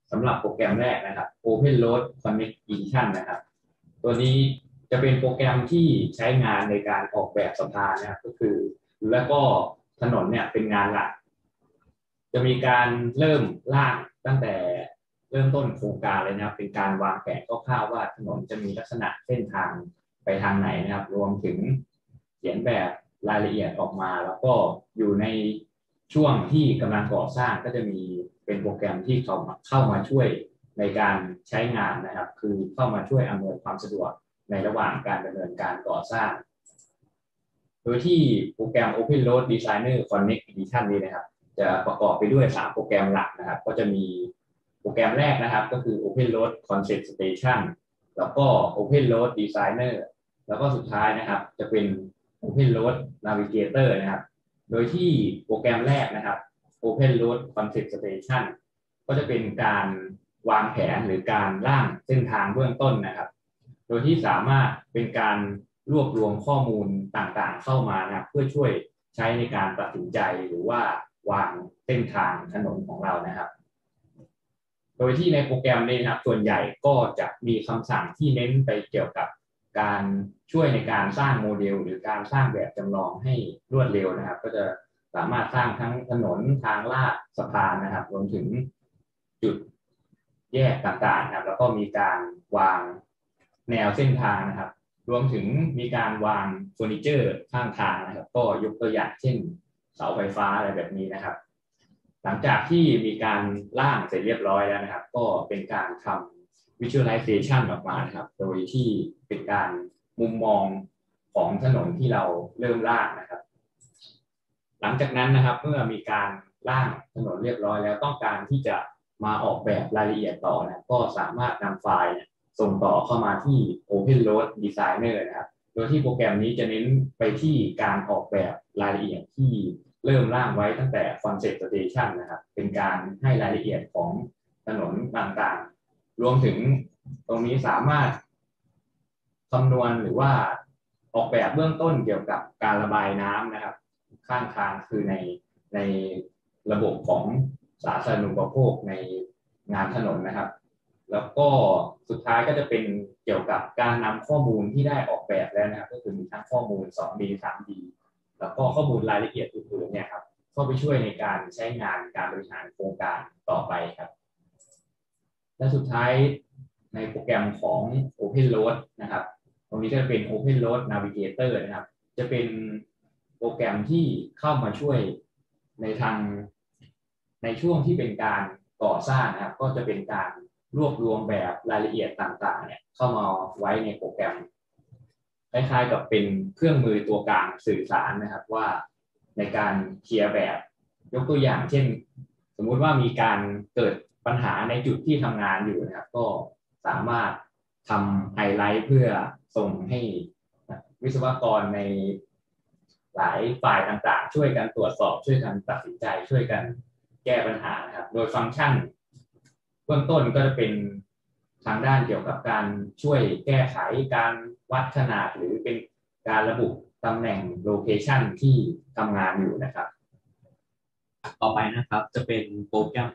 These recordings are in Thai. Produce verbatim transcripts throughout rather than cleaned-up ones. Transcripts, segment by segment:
สำหรับโปรแกรมแรกนะครับ OpenRoad Connect Edition นะครับตัวนี้จะเป็นโปรแกรมที่ใช้งานในการออกแบบสะพานนะครับก็คือแล้วก็ถนนเนี่ยเป็นงานหลักจะมีการเริ่มร่างตั้งแต่เริ่มต้นโครงการเลยนะครับเป็นการวางแผนคร่าวๆว่าถนนจะมีลักษณะเส้นทางไปทางไหนนะครับรวมถึงเขียนแบบรายละเอียดออกมาแล้วก็อยู่ในช่วงที่กำลังก่อสร้างก็จะมีเป็นโปรแกรมที่เขาเข้ามาช่วยในการใช้งานนะครับคือเข้ามาช่วยอำนวยความสะดวกในระหว่างการดำเนินการก่อสร้างโดยที่โปรแกรม OpenRoad Designer Connect Edition นี้นะครับจะประกอบไปด้วยสามโปรแกรมหลักนะครับก็จะมีโปรแกรมแรกนะครับก็คือ OpenRoad Concept Station แล้วก็ OpenRoad Designer แล้วก็สุดท้ายนะครับจะเป็น OpenRoad Navigator นะครับโดยที่โปรแกรมแรกนะครับ OpenRoad Concept Station ก็จะเป็นการวางแผนหรือการร่างเส้นทางเบื้องต้นนะครับโดยที่สามารถเป็นการรวบรวมข้อมูลต่างๆเข้ามานะครับเพื่อช่วยใช้ในการตัดสินใจหรือว่าวางเส้นทางถนนของเรานะครับโดยที่ในโปรแกรมนี้นะครับส่วนใหญ่ก็จะมีคำสั่งที่เน้นไปเกี่ยวกับการช่วยในการสร้างโมเดลหรือการสร้างแบบจำลองให้รวดเร็วนะครับก็จะสามารถสร้างทั้งถนนทางลาดสะพานนะครับรวมถึงจุดแยกต่างๆนะครับแล้วก็มีการวางแนวเส้นทางนะครับรวมถึงมีการวางเฟอร์นิเจอร์ข้างทางนะครับก็ยกตัวอย่างเช่นเสาไฟฟ้าอะไรแบบนี้นะครับหลังจากที่มีการร่างเสร็จเรียบร้อยแล้วนะครับก็เป็นการทำ visualization ออกมานะครับโดยที่เป็นการมุมมองของถนนที่เราเริ่มร่างนะครับหลังจากนั้นนะครับเมื่อมีการร่างถนนเรียบร้อยแล้วต้องการที่จะมาออกแบบรายละเอียดต่อนะก็สามารถนำไฟล์ส่งต่อเข้ามาที่ OpenRoad Designer นะครับโดยที่โปรแกรมนี้จะเน้นไปที่การออกแบบรายละเอียดที่เริ่มร่างไว้ตั้งแต่ Concept Station นะครับเป็นการให้รายละเอียดของถนนต่างๆรวมถึงตรงนี้สามารถคำนวณหรือว่าออกแบบเบื้องต้นเกี่ยวกับการระบายน้ำนะครับข้างทางคือในในระบบของสาธารณูปโภคในงานถนนนะครับแล้วก็สุดท้ายก็จะเป็นเกี่ยวกับการนำข้อมูลที่ได้ออกแบบแล้วนะครับก็คือมีทั้งข้อมูล สองดี สามดี แล้วก็ข้อมูลรายละเอียดอื่นๆเนี่ยครับเข้าไปช่วยในการใช้งานการบริหารโครงการต่อไปครับและสุดท้ายในโปรแกรมของ OpenRoad นะครับตรงนี้จะเป็น OpenRoad Navigator นะครับจะเป็นโปรแกรมที่เข้ามาช่วยในทางในช่วงที่เป็นการก่อสร้างนะครับก็จะเป็นการรวบรวมแบบรายละเอียดต่างๆเนี่ยเข้ามาไว้ในโปรแกรมคล้ายๆกับเป็นเครื่องมือตัวกลางสื่อสารนะครับว่าในการเคลียร์แบบยกตัวอย่างเช่นสมมุติว่ามีการเกิดปัญหาในจุดที่ทำงานอยู่นะครับก็สามารถทำไฮไลท์เพื่อส่งให้วิศวกรในหลายฝ่ายต่างๆช่วยกันตรวจสอบช่วยกันตัดสินใจช่วยกันแก้ปัญหาครับโดยฟังก์ชันเบื้องต้นก็จะเป็นทางด้านเกี่ยวกับการช่วยแก้ไขการวัดขนาดหรือเป็นการระบุตำแหน่งโลเคชันที่ทำงานอยู่นะครับต่อไปนะครับจะเป็นโปรแกรม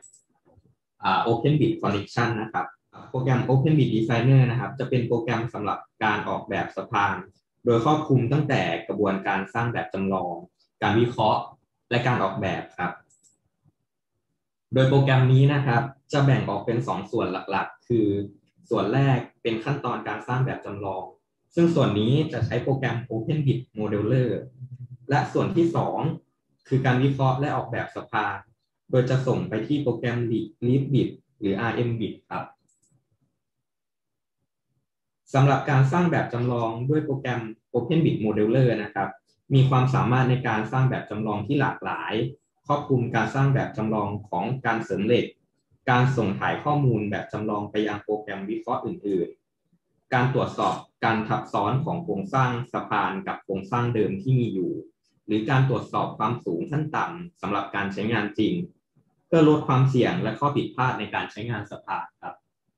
OpenBit Connection นะครับโปรแกรม OpenBit Designer นะครับจะเป็นโปรแกรมสำหรับการออกแบบสะพานโดยครอบคลุมตั้งแต่กระบวนการสร้างแบบจำลองการวิเคราะห์และการออกแบบครับโดยโปรแกรมนี้นะครับจะแบ่งออกเป็นสองส่วนหลักๆคือส่วนแรกเป็นขั้นตอนการสร้างแบบจำลองซึ่งส่วนนี้จะใช้โปรแกรม OpenBit Modeler และส่วนที่สองคือการวิเคราะห์และออกแบบสะพานโดยจะส่งไปที่โปรแกรม LeapBit หรือ อาร์ เอ็ม บิต ครับสำหรับการสร้างแบบจำลองด้วยโปรแกรม OpenBit Modeler นะครับมีความสามารถในการสร้างแบบจำลองที่หลากหลายครอบคลุมการสร้างแบบจำลองของการเสริมเหล็กการส่งถ่ายข้อมูลแบบจำลองไปยังโปรแกรมวิเคราะห์อื่นๆการตรวจสอบการทับซ้อนของโครงสร้างสะพานกับโครงสร้างเดิมที่มีอยู่หรือการตรวจสอบความสูงขั้นต่ำสำหรับการใช้งานจริงเพื่อลดความเสี่ยงและข้อผิดพลาดในการใช้งานสะพานครับ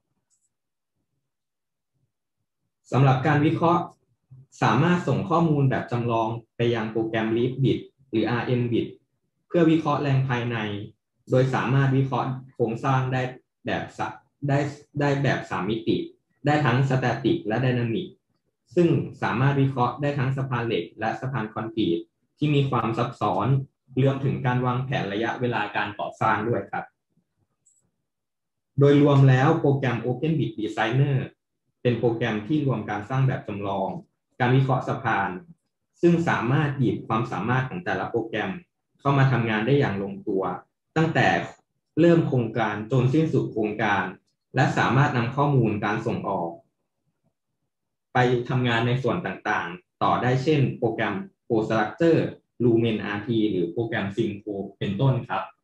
สำหรับการวิเคราะห์สามารถส่งข้อมูลแบบจำลองไปยังโปรแกรม LeapBit หรือ อาร์ เอ็ม บิต เพื่อวิเคราะห์แรงภายในโดยสามารถวิเคราะห์โครงสร้างได้แบบได้ได้แบบสามมิติได้ทั้งสแตติกและไดนามิกซึ่งสามารถวิเคราะห์ได้ทั้งสะพานเหล็กและสะพานคอนกรีตที่มีความซับซ้อนรวมถึงการวางแผนระยะเวลาการก่อสร้างด้วยครับโดยรวมแล้วโปรแกรม OpenBit Designer เป็นโปรแกรมที่รวมการสร้างแบบจำลองการวิเคราะห์สะพานซึ่งสามารถหยิบความสามารถของแต่ละโปรแกรมเข้ามาทำงานได้อย่างลงตัวตั้งแต่เริ่มโครงการจนสิ้นสุดโครงการและสามารถนำข้อมูลการส่งออกไปทำงานในส่วนต่างๆต่อได้เช่นโปรแกรม ProStructure Lumen อาร์ ที หรือโปรแกรม Synco เป็นต้นครับ